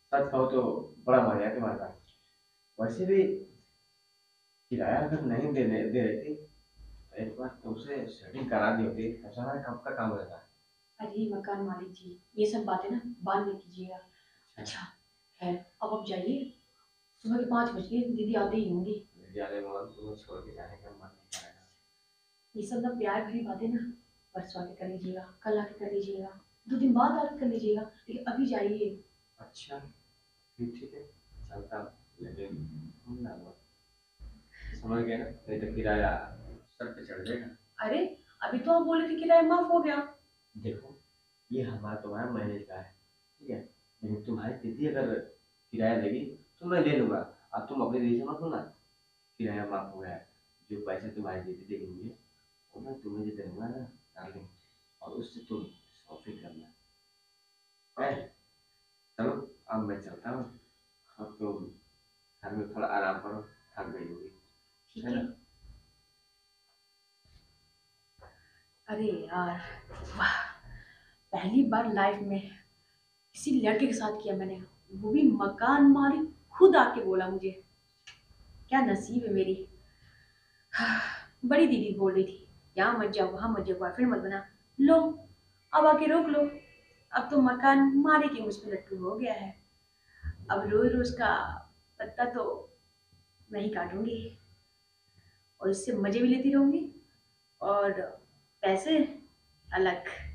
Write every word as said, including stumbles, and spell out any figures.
सच कहो तो बड़ा मजा है तुम्हारे पास। वैसे भी किराया अगर नहीं दे दे दे रही थी तो एक बार तुमसे सेटिंग करा दी होती, ऐसा ना कब का काम रहता। अरे मकान मालिक जी, ये सब बातें ना बाद में कीजिएगा। अच्छा। अच्छा है, अब आप जाइए। सुबह के पाँच बज गए, दीदी आते ही होंगी। जाने मन तुम्हें छोड़ के जाने का मन नहीं करेगा। ये सब ना प्यार भरी बातें ना परसों आके कर लीजिएगा, कल आके कर लीजिएगा, दो दिन बाद आके कर लीजिएगा, लेकिन अभी जाइए। अच्छा फिर ठीक है, चलता हूँ, लेकिन हम ना लो, समझ गए ना, नहीं तो किराया सर पे चढ़ जाएगा। अरे, अभी तो आप बोले थे किराया माफ हो गया। देखो, ये हमारा तुम्हारा मैनेज का है, ठीक है, लेकिन तुम्हारी दीदी अगर किराया देगी तो मैं ले लूंगा। अब तुम अपनी दीदी से मत बोलना किराया माफ हो गया है। जो पैसे तुम्हारी दीदी देगी मुझे वो मैं तुम्हें दे दूंगा ना डार्लिंग, और उससे तुम शॉपिंग करना है। चलो, अब मैं चलता हूँ। अब तुम घर में थोड़ा आराम करो, थक गई होगी, ठीक है है। ना। अरे यार, वाह, पहली बार लाइफ में किसी लड़के के साथ किया मैंने, वो भी मकान मालिक खुद आके बोला मुझे। क्या नसीब है मेरी। बड़ी दीदी बोल रही थी यहाँ मत जाओ, वहां मत जाओ, बॉयफ्रेंड मत बना। लो, अब आके रोक लो। अब तो मकान मालिक ही मुझ पे लट्टू हो गया है। अब रोज रोज का पत्ता तो मैं ही काटूंगी, और इससे मजे भी लेती रहूंगी, और पैसे अलग।